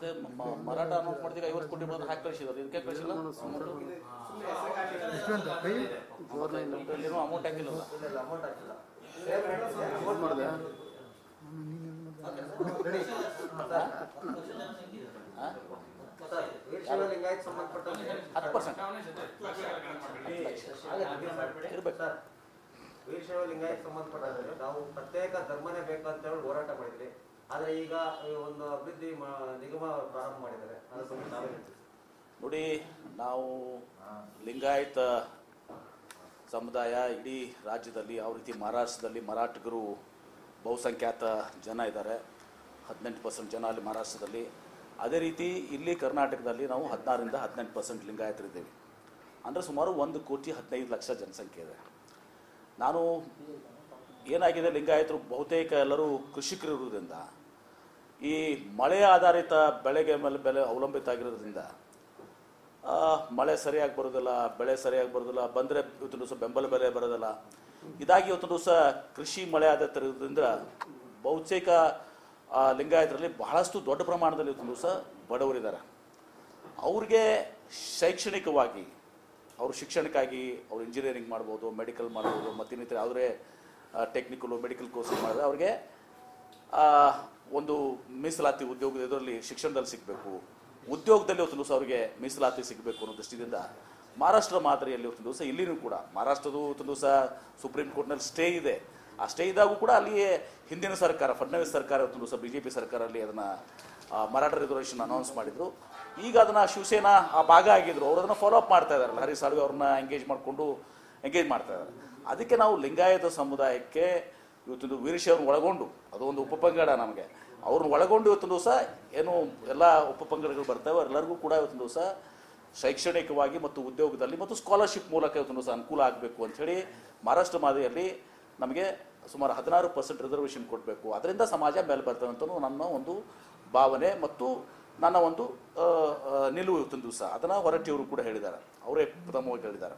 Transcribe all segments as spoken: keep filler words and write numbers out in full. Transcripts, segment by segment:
ಮತ್ತೆ ಮರಾಠ ಅನೌನ್ಸ್ ಮಾಡಿದಾಗ ಐವತ್ತು ಕೋಟಿ ಬರೋದು ಹಾಕಿ ಕಳಿಸಿದ್ರು, ಇದಕ್ಕೆ ಕಳಿಸಿಲ್ಲ ಏನೋ ಅಮೌಂಟ್ ಹಾಕಿಲ್ಲ ಹತ್ತು ಪರ್ಸೆಂಟ್ ಇರ್ಬೇಕು. ವೀರಶೈವ ಲಿಂಗಾಯತ ಸಂಬಂಧಪಟ್ಟ ನಾವು ಪ್ರತ್ಯೇಕ ಧರ್ಮನೇ ಬೇಕಂತ ಹೇಳಿ ಹೋರಾಟ ಮಾಡಿದ್ರಿ. ಆದ್ರೆ ಈಗ ಒಂದು ಅಭಿವೃದ್ಧಿ ನಿಗಮ ಪ್ರಾರಂಭ ಮಾಡಿದ್ದಾರೆ. ನೋಡಿ, ನಾವು ಲಿಂಗಾಯತ ಸಮುದಾಯ ಇಡೀ ರಾಜ್ಯದಲ್ಲಿ ಯಾವ ರೀತಿ ಮಹಾರಾಷ್ಟ್ರದಲ್ಲಿ ಮರಾಠಿಗರು ಬಹುಸಂಖ್ಯಾತ ಜನ ಇದ್ದಾರೆ, ಹದಿನೆಂಟು ಪರ್ಸೆಂಟ್ ಜನ ಅಲ್ಲಿ ಮಹಾರಾಷ್ಟ್ರದಲ್ಲಿ. ಅದೇ ರೀತಿ ಇಲ್ಲಿ ಕರ್ನಾಟಕದಲ್ಲಿ ನಾವು ಹದಿನಾರರಿಂದ ಹದಿನೆಂಟು ಪರ್ಸೆಂಟ್ ಲಿಂಗಾಯತರಿದ್ದೇವೆ. ಅಂದರೆ ಸುಮಾರು ಒಂದು ಕೋಟಿ ಹದಿನೈದು ಲಕ್ಷ ಜನಸಂಖ್ಯೆ ಇದೆ. ನಾನು ಏನಾಗಿದೆ, ಲಿಂಗಾಯತರು ಬಹುತೇಕ ಎಲ್ಲರೂ ಕೃಷಿಕರಿರುವುದರಿಂದ ಈ ಮಳೆ ಆಧಾರಿತ ಬೆಳೆಗೆ ಮೇಲೆ ಬೆಲೆ ಅವಲಂಬಿತ ಆಗಿರೋದ್ರಿಂದ ಮಳೆ ಸರಿಯಾಗಿ ಬರೋದಿಲ್ಲ, ಬೆಳೆ ಸರಿಯಾಗಿ ಬರೋದಿಲ್ಲ, ಬಂದರೆ ಇವತ್ತು ದಿವಸ ಬೆಂಬಲ ಬೆಲೆ ಬರೋದಿಲ್ಲ. ಇದಾಗಿ ಇವತ್ತು ದಿವಸ ಕೃಷಿ ಮಳೆ ಆಧಾರಿತ ಇರೋದ್ರಿಂದ ಬಹುತೇಕ ಲಿಂಗಾಯತರಲ್ಲಿ ಬಹಳಷ್ಟು ದೊಡ್ಡ ಪ್ರಮಾಣದಲ್ಲಿ ಇವತ್ತು ದಿವಸ ಬಡವರಿದ್ದಾರೆ. ಅವ್ರಿಗೆ ಶೈಕ್ಷಣಿಕವಾಗಿ ಅವರು ಶಿಕ್ಷಣಕ್ಕಾಗಿ ಅವರು ಇಂಜಿನಿಯರಿಂಗ್ ಮಾಡ್ಬೋದು, ಮೆಡಿಕಲ್ ಮಾಡ್ಬೋದು, ಮತ್ತು ಇನ್ನಿತರ ಯಾವುದೇ ಟೆಕ್ನಿಕಲು ಮೆಡಿಕಲ್ ಕೋರ್ಸ್ ಮಾಡಿದ್ರೆ ಅವ್ರಿಗೆ ಒಂದು ಮೀಸಲಾತಿ ಉದ್ಯೋಗ ಇದರಲ್ಲಿ ಶಿಕ್ಷಣದಲ್ಲಿ ಸಿಗಬೇಕು, ಉದ್ಯೋಗದಲ್ಲಿ ಇವತ್ತು ದಿವಸ ಅವರಿಗೆ ಮೀಸಲಾತಿ ಸಿಗಬೇಕು ಅನ್ನೋ ದೃಷ್ಟಿಯಿಂದ ಮಹಾರಾಷ್ಟ್ರ ಮಾದರಿಯಲ್ಲಿ ಇವತ್ತು ದಿವಸ ಇಲ್ಲಿನೂ ಕೂಡ ಮಹಾರಾಷ್ಟ್ರದ್ದು ಇವತ್ತು ದಿವಸ ಸುಪ್ರೀಂ ಕೋರ್ಟ್ನಲ್ಲಿ ಸ್ಟೇ ಇದೆ. ಆ ಸ್ಟೇ ಇದ್ದಾಗೂ ಕೂಡ ಅಲ್ಲಿಯೇ ಹಿಂದಿನ ಸರ್ಕಾರ ಫಡ್ನವೀಸ್ ಸರ್ಕಾರ ಇವತ್ತು ದಿವಸ ಬಿ ಜೆ ಪಿ ಸರ್ಕಾರದಲ್ಲಿ ಅದನ್ನು ಮರಾಠ ರಿಸರ್ವೇಷನ್ ಅನೌನ್ಸ್ ಮಾಡಿದರು. ಈಗ ಅದನ್ನು ಶಿವಸೇನಾ ಆ ಭಾಗ ಆಗಿದ್ರು, ಅವರು ಅದನ್ನು ಫಾಲೋ ಅಪ್ ಮಾಡ್ತಾ ಇದ್ದಾರಲ್ಲ, ಹರೀಶ್ ಸಾಳ್ವೆ ಅವ್ರನ್ನ ಎಂಗೇಜ್ ಮಾಡಿಕೊಂಡು ಎಂಗೇಜ್ ಮಾಡ್ತಾ ಇದ್ದಾರೆ. ಅದಕ್ಕೆ ನಾವು ಲಿಂಗಾಯತ ಸಮುದಾಯಕ್ಕೆ ಇವತ್ತೊಂದು ವೀರಶೈವರನ್ನು ಒಳಗೊಂಡು, ಅದು ಒಂದು ಉಪಪಂಗಡ ನಮಗೆ, ಅವ್ರನ್ನ ಒಳಗೊಂಡು ಇವತ್ತೊಂದು ದಿವಸ ಏನು ಎಲ್ಲ ಉಪಪಂಗಡಗಳು ಬರ್ತವೆ ಎಲ್ಲರಿಗೂ ಕೂಡ ಇವತ್ತೊಂದು ದಿವಸ ಶೈಕ್ಷಣಿಕವಾಗಿ ಮತ್ತು ಉದ್ಯೋಗದಲ್ಲಿ ಮತ್ತು ಸ್ಕಾಲರ್ಶಿಪ್ ಮೂಲಕ ಇವತ್ತೊಂದು ದಿವಸ ಅನುಕೂಲ ಆಗಬೇಕು ಅಂಥೇಳಿ ಮಹಾರಾಷ್ಟ್ರ ಮಾದರಿಯಲ್ಲಿ ನಮಗೆ ಸುಮಾರು ಹದಿನಾರು ಪರ್ಸೆಂಟ್ ರಿಸರ್ವೇಷನ್ ಕೊಡಬೇಕು, ಅದರಿಂದ ಸಮಾಜ ಮೇಲೆ ಬರ್ತವೆ ಅಂತ ನನ್ನ ಒಂದು ಭಾವನೆ ಮತ್ತು ನನ್ನ ಒಂದು ನಿಲುವು ಇವತ್ತೊಂದು ದಿವಸ. ಅದನ್ನು ಹೊರಟ್ಟಿಯವರು ಕೂಡ ಹೇಳಿದ್ದಾರೆ, ಅವರೇ ಪ್ರಥಮವಾಗಿ ಹೇಳಿದ್ದಾರೆ.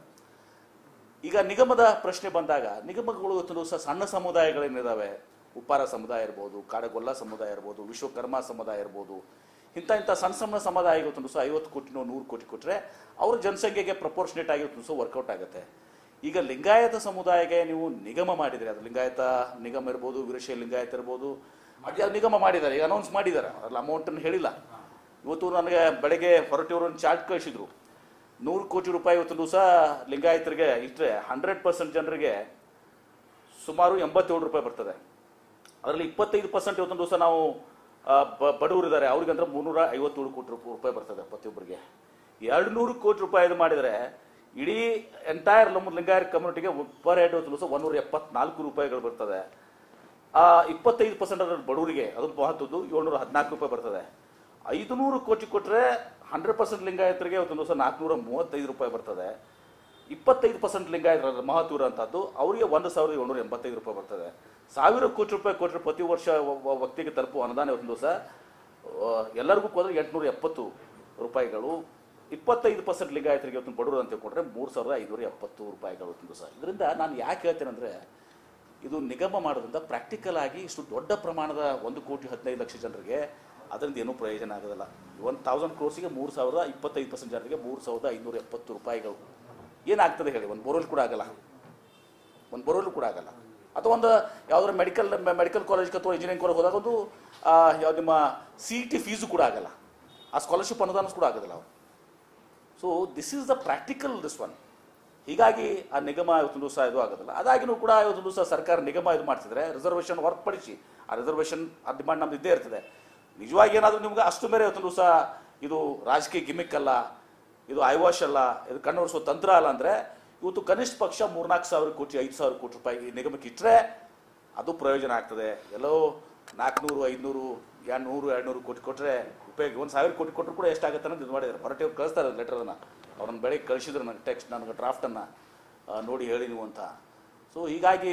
ಈಗ ನಿಗಮದ ಪ್ರಶ್ನೆ ಬಂದಾಗ ನಿಗಮಗಳು ಇವತ್ತೊಂದು ದಿವಸ ಸಣ್ಣ ಸಮುದಾಯಗಳೇನಿದ್ದಾವೆ, ಉಪ್ಪಾರ ಸಮುದಾಯ ಇರ್ಬೋದು, ಕಾಡಗೊಲ್ಲ ಸಮುದಾಯ ಇರ್ಬೋದು, ವಿಶ್ವಕರ್ಮ ಸಮುದಾಯ ಇರ್ಬೋದು, ಇಂಥ ಇಂಥ ಸಣ್ಣ ಸಣ್ಣ ಸಮುದಾಯ ಇವತ್ತೊಂದು ದಿವಸ ಐವತ್ತು ಕೋಟಿನೋ ನೂರು ಕೋಟಿ ಕೊಟ್ಟರೆ ಅವ್ರ ಜನಸಂಖ್ಯೆಗೆ ಪ್ರಪೋರ್ಷನೇಟ್ ಆಗಿ ಇವತ್ತೊಂದು ದಿವಸ ವರ್ಕೌಟ್ ಆಗುತ್ತೆ. ಈಗ ಲಿಂಗಾಯತ ಸಮುದಾಯಕ್ಕೆ ನೀವು ನಿಗಮ ಮಾಡಿದರೆ, ಅದು ಲಿಂಗಾಯತ ನಿಗಮ ಇರ್ಬೋದು, ವೀರಶೈವ ಲಿಂಗಾಯತ ಇರ್ಬೋದು, ಅದು ನಿಗಮ ಮಾಡಿದ್ದಾರೆ, ಈಗ ಅನೌನ್ಸ್ ಮಾಡಿದ್ದಾರೆ, ಅದ್ರಲ್ಲಿ ಅಮೌಂಟನ್ನು ಹೇಳಿಲ್ಲ. ಇವತ್ತು ನನಗೆ ಬೆಳಗ್ಗೆ ಹೊರಟಿಯವ್ರನ್ನ ಚಾರ್ಟ್ ಕಳಿಸಿದ್ರು, ನೂರು ಕೋಟಿ ರೂಪಾಯಿ ಇವತ್ತು ದಿವಸ ಲಿಂಗಾಯತರಿಗೆ ಇಟ್ಟರೆ ಹಂಡ್ರೆಡ್ ಪರ್ಸೆಂಟ್ ಜನರಿಗೆ ಸುಮಾರು ಎಂಬತ್ತೇಳು ರೂಪಾಯಿ ಬರ್ತದೆ. ಅದರಲ್ಲಿ ಇಪ್ಪತ್ತೈದು ಪರ್ಸೆಂಟ್ ಇವತ್ತೊಂದು ದಿವಸ ನಾವು ಬಡವರಿದ್ದಾರೆ, ಅವ್ರಿಗಂದ್ರೆ ಮುನ್ನೂರ ಐವತ್ತೇಳು ಕೋಟಿ ರೂಪಾಯಿ ಬರ್ತದೆ ಪ್ರತಿಯೊಬ್ಬರಿಗೆ. ಎರಡು ನೂರು ಕೋಟಿ ರೂಪಾಯಿ ಇದು ಮಾಡಿದರೆ ಇಡೀ ಎಂಟೈರ್ ನಮ್ಮ ಲಿಂಗಾಯತ ಕಮ್ಯುನಿಟಿಗೆ ಪರ್ ಹೆಡ್ ಇವತ್ತು ದಿವಸ ಒಂದೂರ ಎಪ್ಪತ್ನಾಲ್ಕು ರೂಪಾಯಿಗಳು ಬರ್ತದೆ. ಆ ಇಪ್ಪತ್ತೈದು ಪರ್ಸೆಂಟ್ ಅದರಲ್ಲಿ ಬಡವರಿಗೆ ಅದು ಮಹತ್ವದ್ದು ಏಳ್ನೂರ ಹದಿನಾಲ್ಕು ರೂಪಾಯಿ ಬರ್ತದೆ. ಐದು ನೂರು ಕೋಟಿ ಕೊಟ್ಟರೆ ಹಂಡ್ರೆಡ್ ಪರ್ಸೆಂಟ್ ಲಿಂಗಾಯತರಿಗೆ ಇವತ್ತೊಂದು ದಿವಸ ನಾಲ್ಕುನೂರ ಮೂವತ್ತೈದು ರೂಪಾಯಿ ಬರ್ತದೆ. ಇಪ್ಪತ್ತೈದು ಪರ್ಸೆಂಟ್ ಲಿಂಗಾಯತರ ಮಹತ್ವ ಇರುವಂಥದ್ದು ಅವರಿಗೆ ಒಂದು ಸಾವಿರದ ಏಳ್ನೂರ ಎಂಬತ್ತೈದು ರೂಪಾಯಿ ಬರ್ತದೆ. ಸಾವಿರ ಕೋಟಿ ರೂಪಾಯಿ ಕೊಟ್ಟರೆ ಪ್ರತಿ ವರ್ಷ ವ್ಯಕ್ತಿಗೆ ತಲುಪುವ ಅನುದಾನ ಇವತ್ತೊಂದು ದಿವಸ ಎಲ್ಲರಿಗೂ ಹೋದ್ರೆ ಎಂಟುನೂರ ಎಪ್ಪತ್ತು ರೂಪಾಯಿಗಳು. ಇಪ್ಪತ್ತೈದು ಪರ್ಸೆಂಟ್ ಲಿಂಗಾಯತರಿಗೆ ಇವತ್ತು ಬಡವರು ಅಂತ ಕೊಟ್ಟರೆ ಮೂರು ಸಾವಿರದ ಐನೂರ ಎಪ್ಪತ್ತು ರೂಪಾಯಿಗಳು ಇವತ್ತೊಂದು ದಿವಸ. ಇದರಿಂದ ನಾನು ಯಾಕೆ ಹೇಳ್ತೇನೆ ಅಂದರೆ, ಇದು ನಿಗಮ ಮಾಡೋದ್ರಿಂದ ಪ್ರಾಕ್ಟಿಕಲ್ ಆಗಿ ಇಷ್ಟು ದೊಡ್ಡ ಪ್ರಮಾಣದ ಒಂದು ಕೋಟಿ ಹದಿನೈದು ಲಕ್ಷ ಜನರಿಗೆ ಅದರಿಂದ ಏನೂ ಪ್ರಯೋಜನ ಆಗೋದಿಲ್ಲ. ಒಂದು ತೌಸಂಡ್ ಕ್ರೋರ್ಸಿಗೆ ಮೂರು ಸಾವಿರದ ಇಪ್ಪತ್ತೈದು ಪರ್ಸೆಂಟ್ ಜನರಿಗೆ ಮೂರು ಸಾವಿರದ ಐನೂರ ಎಪ್ಪತ್ತು ರೂಪಾಯಿಗಳು ಏನಾಗ್ತದೆ ಹೇಳಿ? ಒಂದು ಬೋರ್ವೆಲ್ ಕೂಡ ಆಗಲ್ಲ, ಒಂದು ಬೋರ್ವೆಲ್ ಕೂಡ ಆಗಲ್ಲ. ಅಥವಾ ಒಂದು ಯಾವುದಾದ್ರು ಮೆಡಿಕಲ್ ಮೆಡಿಕಲ್ ಕಾಲೇಜ್ ಅಥವಾ ಇಂಜಿನಿಯರಿಂಗ್ ಕಾಲೇಜ್ ಹೋದಾಗ ಒಂದು ಯಾವ ನಿಮ್ಮ ಸಿ ಟಿ ಫೀಸು ಕೂಡ ಆಗಲ್ಲ, ಆ ಸ್ಕಾಲರ್ಶಿಪ್ ಅನುದಾನ ಕೂಡ ಆಗೋದಿಲ್ಲ ಅವರು. So this is the practical this one. ಹೀಗಾಗಿ ಆ ನಿಗಮ ಇವತ್ತೊಂದು ದಿವಸ ಇದು ಆಗೋದಿಲ್ಲ. ಅದಾಗಿನೂ ಕೂಡ ಇವತ್ತೊಂದು ದಿವಸ ಸರ್ಕಾರ ನಿಗಮ ಇದು ಮಾಡ್ತಿದ್ರೆ ರಿಸರ್ವೇಷನ್ ಹೊರತುಪಡಿಸಿ ಆ ರಿಸರ್ವೇಷನ್ ಆ ಡಿಮಾಂಡ್ ನಮ್ದು ಇದ್ದೇ ಇರ್ತದೆ. ನಿಜವಾಗಿ ಏನಾದರೂ ನಿಮ್ಗೆ ಅಷ್ಟು ಮೇರೆ ಇವತ್ತೊಂದು ದಿವಸ ಇದು ರಾಜಕೀಯ ಗಿಮಿಕ್ ಅಲ್ಲ, ಇದು ಐವಾಶ್ ಅಲ್ಲ, ಇದು ಕಣ್ಣೊರೆಸೋ ತಂತ್ರ ಅಲ್ಲ ಅಂದರೆ ಇವತ್ತು ಕನಿಷ್ಠ ಪಕ್ಷ ಮೂರ್ನಾಲ್ಕು ಸಾವಿರ ಕೋಟಿ ಐದು ಸಾವಿರ ಕೋಟಿ ರೂಪಾಯಿ ನಿಗಮಕ್ಕೆ ಇಟ್ಟರೆ ಅದು ಪ್ರಯೋಜನ ಆಗ್ತದೆ. ಎಲ್ಲೋ ನಾಲ್ಕುನೂರು ಐದುನೂರು ಎರಡು ನೂರು ಎರಡು ನೂರು ಕೋಟಿ ಕೊಟ್ಟರೆ ಉಪಯೋಗ, ಒಂದು ಸಾವಿರ ಕೋಟಿ ಕೊಟ್ಟರು ಕೂಡ ಎಷ್ಟಾಗುತ್ತೆ ಅನ್ನೋದು ಇದು ಮಾಡಿದ್ದಾರೆ. ಹೊರಟೆ ಕಳಿಸ್ತಾರೆ ಲೆಟರನ್ನು, ಅವ್ರನ್ನ ಬೆಳಗ್ಗೆ ಕಳಿಸಿದ್ರು ನನಗೆ ಟೆಕ್ಸ್ಟ್, ನನಗೆ ಡ್ರಾಫ್ಟನ್ನು ನೋಡಿ ಹೇಳಿ ನೀವು ಅಂತ. ಸೊ ಹೀಗಾಗಿ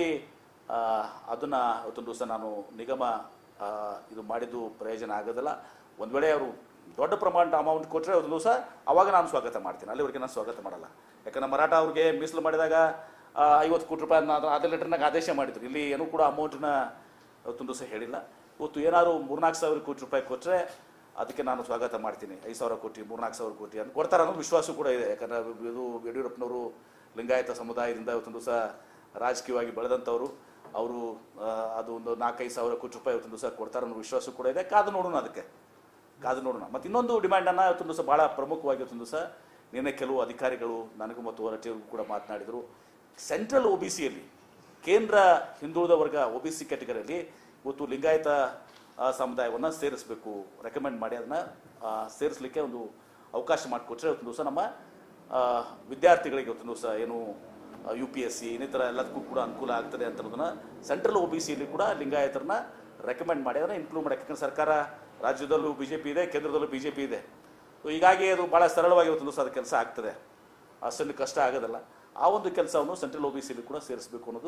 ಅದನ್ನು ಇವತ್ತೊಂದು ದಿವಸ ನಾನು ನಿಗಮ ಇದು ಮಾಡಿದ್ದು ಪ್ರಯೋಜನ ಆಗೋದಿಲ್ಲ. ಒಂದು ವೇಳೆ ಅವರು ದೊಡ್ಡ ಪ್ರಮಾಣದ ಅಮೌಂಟ್ ಕೊಟ್ಟರೆ ಒಂದು ದಿವಸ ಅವಾಗ ನಾನು ಸ್ವಾಗತ ಮಾಡ್ತೀನಿ, ಅಲ್ಲಿವರೆಗೆ ನಾನು ಸ್ವಾಗತ ಮಾಡಲ್ಲ. ಯಾಕಂದ್ರೆ ಮರಾಠ ಅವ್ರಿಗೆ ಮೀಸಲು ಮಾಡಿದಾಗ ಐವತ್ತು ಕೋಟಿ ರೂಪಾಯಿ ಅದೇ ಲೆಟರ್ನಾಗ ಆದೇಶ ಮಾಡಿದ್ರು. ಇಲ್ಲಿ ಏನೂ ಕೂಡ ಅಮೌಂಟನ್ನ ಇವತ್ತೊಂದು ದಿವಸ ಹೇಳಿಲ್ಲ. ಇವತ್ತು ಏನಾದ್ರು ಮೂರ್ನಾಲ್ಕು ಸಾವಿರ ಕೋಟಿ ರೂಪಾಯಿ ಕೊಟ್ಟರೆ ಅದಕ್ಕೆ ನಾನು ಸ್ವಾಗತ ಮಾಡ್ತೀನಿ. ಐದು ಸಾವಿರ ಕೋಟಿ ಮೂರ್ನಾಲ್ಕು ಸಾವಿರ ಕೋಟಿ ಅಂತ ಕೊಡ್ತಾರೆ ಅನ್ನೋ ವಿಶ್ವಾಸ ಕೂಡ ಇದೆ. ಯಾಕಂದರೆ ಇದು ಯಡಿಯೂರಪ್ಪನವರು ಲಿಂಗಾಯತ ಸಮುದಾಯದಿಂದ ಇವತ್ತೊಂದು ದಿವಸ ರಾಜಕೀಯವಾಗಿ ಬೆಳೆದಂಥವ್ರು. ಅವರು ಅದು ಒಂದು ನಾಲ್ಕೈದು ಸಾವಿರ ಕೋಟಿ ರೂಪಾಯಿ ಇವತ್ತೊಂದು ದಿವಸ ಕೊಡ್ತಾರೆ ಅನ್ನೋ ವಿಶ್ವಾಸ ಕೂಡ ಇದೆ. ಕಾದು ನೋಡೋಣ, ಅದಕ್ಕೆ ಕಾದು ನೋಡೋಣ. ಮತ್ತು ಇನ್ನೊಂದು ಡಿಮ್ಯಾಂಡನ್ನು ಇವತ್ತೊಂದು ದಿವಸ ಭಾಳ ಪ್ರಮುಖವಾಗಿ ಇವತ್ತೊಂದು ದಿವಸ ನಿನ್ನೆ ಕೆಲವು ಅಧಿಕಾರಿಗಳು ನನಗೂ ಮತ್ತು ಹೊರಟಿಯವ್ರಿಗೂ ಕೂಡ ಮಾತನಾಡಿದರು. ಸೆಂಟ್ರಲ್ ಒ ಬಿ ಸಿಯಲ್ಲಿ, ಕೇಂದ್ರ ಹಿಂದುಳಿದ ವರ್ಗ ಒ ಬಿ ಸಿ ಕ್ಯಾಟಗರಿಯಲ್ಲಿ ಇವತ್ತು ಲಿಂಗಾಯತ ಸಮುದಾಯವನ್ನು ಸೇರಿಸಬೇಕು, ರೆಕಮೆಂಡ್ ಮಾಡಿ ಅದನ್ನು ಸೇರಿಸಲಿಕ್ಕೆ ಒಂದು ಅವಕಾಶ ಮಾಡಿಕೊಟ್ರೆ ಇವತ್ತೊಂದು ದಿವಸ ನಮ್ಮ ವಿದ್ಯಾರ್ಥಿಗಳಿಗೆ ಇವತ್ತೊಂದು ದಿವಸ ಏನು ಯು ಪಿ ಎಸ್ ಸಿ ಇನ್ನಿತರ ಎಲ್ಲದಕ್ಕೂ ಕೂಡ ಅನುಕೂಲ ಆಗ್ತದೆ ಅಂತ ಅನ್ನೋದನ್ನ ಸೆಂಟ್ರಲ್ ಒ ಬಿ ಸಿಯಲ್ಲಿ ಕೂಡ ಲಿಂಗಾಯತರನ್ನ ರೆಕಮೆಂಡ್ ಮಾಡಿ ಅದನ್ನು ಇನ್ಕ್ಲೂಡ್ ಮಾಡಿ. ಯಾಕಂದ್ರೆ ಸರ್ಕಾರ ರಾಜ್ಯದಲ್ಲೂ ಬಿ ಜೆ ಪಿ ಇದೆ, ಕೇಂದ್ರದಲ್ಲೂ ಬಿ ಜೆ ಪಿ ಇದೆ. ಸೊ ಹೀಗಾಗಿ ಅದು ಭಾಳ ಸರಳವಾಗಿ ಇವತ್ತೊಂದು ದಿವಸ ಅದು ಕೆಲಸ ಆಗ್ತದೆ, ಅಷ್ಟೊಂದು ಕಷ್ಟ ಆಗೋದಲ್ಲ. ಆ ಒಂದು ಕೆಲಸವನ್ನು ಸೆಂಟ್ರಲ್ ಒ ಬಿ ಸಿಯಲ್ಲಿ ಕೂಡ ಸೇರಿಸಬೇಕು ಅನ್ನೋದು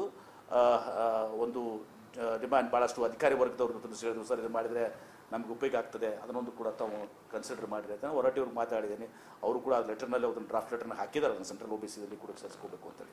ಒಂದು ಡಿಮ್ಯಾಂಡ್ ಭಾಳಷ್ಟು ಅಧಿಕಾರಿ ವರ್ಗದವ್ರು ಹೇಳಿದ್ರು. ಸರ್ ಇದು ಮಾಡಿದರೆ ನಮ್ಗೆ ಉಪಯೋಗ ಆಗ್ತದೆ, ಅದನ್ನೊಂದು ಕೂಡ ತಾವು ಕನ್ಸಿಡರ್ ಮಾಡಿರಿ ಅಂತ ಹೊರಟಿಯವ್ರಿಗೆ ಮಾತಾಡಿದ್ದೀನಿ. ಅವರು ಕೂಡ ಲೆಟರ್ನಲ್ಲಿ ಅದನ್ನು ಡ್ರಾಫ್ಟ್ ಲೆಟರ್ನ ಹಾಕಿದ್ದಾರೆ, ಅದನ್ನು ಸೆಂಟ್ರಲ್ ಒ ಬಿ ಸಿಯಲ್ಲಿ ಕೂಡ ಸೇರಿಸ್ಕೋಬೇಕು ಅಂತೇಳಿ.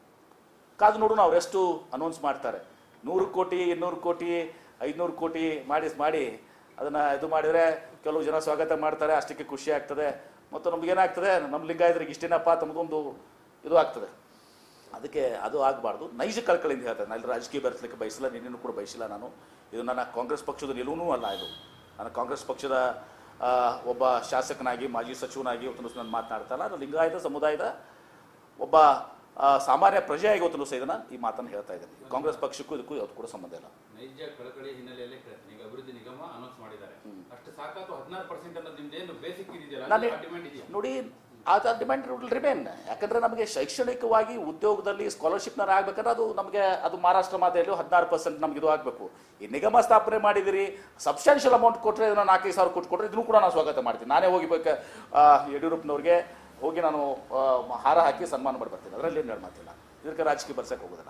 ಕಾದು ನೋಡೋಣ ಅವ್ರು ಎಷ್ಟು ಅನೌನ್ಸ್ ಮಾಡ್ತಾರೆ. ನೂರು ಕೋಟಿ ಇನ್ನೂರು ಕೋಟಿ ಐದುನೂರು ಕೋಟಿ ಮಾಡಿ ಮಾಡಿ ಅದನ್ನು ಇದು ಮಾಡಿದರೆ ಕೆಲವು ಜನ ಸ್ವಾಗತ ಮಾಡ್ತಾರೆ, ಅಷ್ಟಕ್ಕೆ ಖುಷಿ ಆಗ್ತದೆ. ಮತ್ತು ನಮಗೇನಾಗ್ತದೆ, ನಮ್ಮ ಲಿಂಗಾಯತರಿಗೆ ಇಷ್ಟೇನಪ್ಪ ತಮ್ಮದೊಂದು ಇದು ಆಗ್ತದೆ. ಅದಕ್ಕೆ ಅದು ಆಗಬಾರ್ದು. ನೈಜ ಕಳ್ಕಳಿಂದ ಹೇಳ್ತಾರೆ. ನಾನು ರಾಜಕೀಯ ಬೆರೆಸಲಿಕ್ಕೆ ಬಯಸಿಲ್ಲ, ನಿನ್ನೇನು ಕೂಡ ಬಯಸಿಲ್ಲ. ನಾನು ಇದು ನನ್ನ ಕಾಂಗ್ರೆಸ್ ಪಕ್ಷದ ನಿಲುವೂ ಅಲ್ಲ. ಇದು ನಾನು ಕಾಂಗ್ರೆಸ್ ಪಕ್ಷದ ಒಬ್ಬ ಶಾಸಕನಾಗಿ, ಮಾಜಿ ಸಚಿವನಾಗಿ ಇವತ್ತು ನಾನು ಮಾತನಾಡ್ತಲ್ಲ. ನಾನು ಲಿಂಗಾಯತ ಸಮುದಾಯದ ಒಬ್ಬ ಸಾಮಾನ್ಯ ಪ್ರಜೆಯಾಗಿ ಇವತ್ತು ಸಹ ಇದನ್ನು ಈ ಮಾತನ್ನು ಹೇಳ್ತಾ ಇದ್ದೀನಿ. ಕಾಂಗ್ರೆಸ್ ಪಕ್ಷಕ್ಕೂ ಇದಕ್ಕೂ ಯಾವ್ದು ಕೂಡ ಸಂಬಂಧ ಇಲ್ಲ. ನೈಜ ಕಳಕಳಿ ಹಿನ್ನೆಲೆಯಲ್ಲಿ ಈಗ ಅಭಿವೃದ್ಧಿ ನಿಗಮ ಅನೌನ್ಸ್ ಮಾಡಿದ್ದಾರೆ. ಅಷ್ಟು ಸಾಕಾತು ಹದಿನಾರು ಪರ್ಸೆಂಟ್ ಅನ್ನೋದು ನಿಮ್ದೇನು ಬೇಸಿಕ್ ಇದೆಯಲ್ಲ ನೋಡಿ, ಅದು ಡಿಮ್ಯಾಂಡ್ ರಿಮೇನ್. ಯಾಕಂದರೆ ನಮಗೆ ಶೈಕ್ಷಣಿಕವಾಗಿ ಉದ್ಯೋಗದಲ್ಲಿ ಸ್ಕಾಲರ್ಶಿಪ್ನಾರ ಆಗ್ಬೇಕಂದ್ರೆ ಅದು ನಮಗೆ ಅದು ಮಹಾರಾಷ್ಟ್ರ ಮಾದರಿಯಲ್ಲಿ ಹದಿನಾರು ಪರ್ಸೆಂಟ್ ನಮ್ಗೆ ಇದು ಆಗಬೇಕು. ಈ ನಿಗಮ ಸ್ಥಾಪನೆ ಮಾಡಿದಿರಿ, ಸಬ್ಸ್ಟಾನ್ಷಿಯಲ್ ಅಮೌಂಟ್ ಕೊಟ್ಟರೆ ಇದನ್ನು ನಾಲ್ಕೈದು ಸಾವಿರ ಕೊಟ್ಟು ಕೊಟ್ಟರೆ ಇದನ್ನು ಕೂಡ ನಾನು ಸ್ವಾಗತ ಮಾಡ್ತೀನಿ. ನಾನೇ ಹೋಗಿಬೇಕು ಯಡಿಯೂರಪ್ಪನವ್ರಿಗೆ ಹೋಗಿ ನಾನು ಹಾರ ಹಾಕಿ ಸನ್ಮಾನ ಮಾಡಿ ಬರ್ತೀನಿ. ಅದರಲ್ಲಿ ಏನು ಹೇಳಿ ಮಾತಿಲ್ಲ. ಇದಕ್ಕೆ ರಾಜಕೀಯ ಬರ್ಸಕ್ಕೆ ಹೋಗೋದಿಲ್ಲ.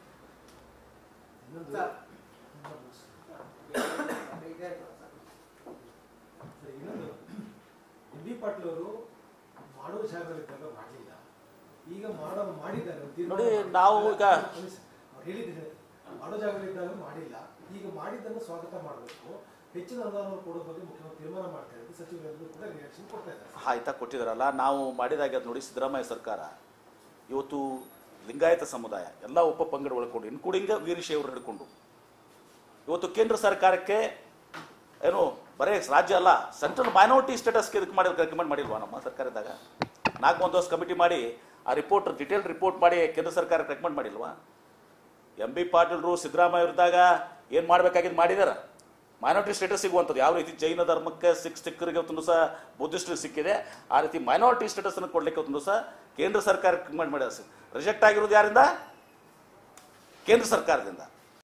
ಈಗ ಮಾಡೋ ಮಾಡಿದ್ದಾರೆ ನೋಡಿ, ನಾವು ಈಗ ಹೇಳಿದ್ರೆ ಮಾಡೋ ಜಾಗದಲ್ಲಿದ್ದಾಗ ಮಾಡಿಲ್ಲ, ಈಗ ಮಾಡಿದ್ದನ್ನು ಸ್ವಾಗತ ಮಾಡಬೇಕು, ಹೆಚ್ಚಿನ ಅನುದಾನ ಕೊಡೋ ಬಗ್ಗೆ ಮುಖ್ಯಮಂತ್ರಿ ತೀರ್ಮಾನ ಮಾಡ್ತಾ ಇದ್ದಾರೆ. ಸಚಿವರೆಲ್ಲರೂ ಕೂಡ ರಿಯಾಕ್ಷನ್ ಕೊಡ್ತಾ ಇದ್ದಾರೆ. ಆಯ್ತಾ ಕೊಟ್ಟಿದ್ದಾರಲ್ಲ. ನಾವು ಮಾಡಿದಾಗ ಅದು ನೋಡಿ, ಸಿದ್ದರಾಮಯ್ಯ ಸರ್ಕಾರ ಇವತ್ತು ಲಿಂಗಾಯತ ಸಮುದಾಯ ಎಲ್ಲ ಉಪ ಪಂಗಡ ಒಳಕೊಂಡು ಇನ್ಕ್ಲೂಡಿಂಗ್ ವೀರಶೈವರು ಹಿಡ್ಕೊಂಡು ಇವತ್ತು ಕೇಂದ್ರ ಸರ್ಕಾರಕ್ಕೆ ಏನು ಬರೀ ರಾಜ್ಯ ಅಲ್ಲ, ಸೆಂಟ್ರಲ್ ಮೈನಾರಿಟಿ ಸ್ಟೇಟಸ್ಗೆ ಇದಕ್ಕೆ ಮಾಡಿ ರೆಕಮೆಂಡ್ ಮಾಡಿಲ್ವಾ ನಮ್ಮ ಸರ್ಕಾರದಾಗ? ನಾಲ್ಕು ಒಂದು ವರ್ಷ ಕಮಿಟಿ ಮಾಡಿ ಆ ರಿಪೋರ್ಟ್ ಡಿಟೇಲ್ ರಿಪೋರ್ಟ್ ಮಾಡಿ ಕೇಂದ್ರ ಸರ್ಕಾರಕ್ಕೆ ರೆಕಮೆಂಡ್ ಮಾಡಿಲ್ವಾ? ಎಂ ಬಿ ಪಾಟೀಲ್ರು ಸಿದ್ದರಾಮಯ್ಯ ಇದ್ದಾಗ ಏನು ಮಾಡಬೇಕಾಗಿದ್ದು ಮಾಡಿದಾರ. ಮೈನಾರಿಟಿ ಸ್ಟೇಟಸ್ ಸಿಗುವಂಥದ್ದು ಯಾವ ರೀತಿ ಜೈನ ಧರ್ಮಕ್ಕೆ ಸಿಕ್ ಸಿಕ್ಕರಿಗೆ ಒಂದು ದಿವಸ ಬುದ್ಧಿಸ್ಟರಿಗೆ ಸಿಕ್ಕಿದೆ, ಆ ರೀತಿ ಮೈನಾರಿಟಿ ಸ್ಟೇಟಸ್ ಅನ್ನು ಕೊಡ್ಲಿಕ್ಕೆ ಒಂದು ದಿವಸ ಕೇಂದ್ರ ಸರ್ಕಾರಕ್ಕೆ ರೆಕಮೆಂಡ್ ಮಾಡಿದ. ರಿಜೆಕ್ಟ್ ಆಗಿರೋದು ಯಾರಿಂದ? ಕೇಂದ್ರ ಸರ್ಕಾರದಿಂದ.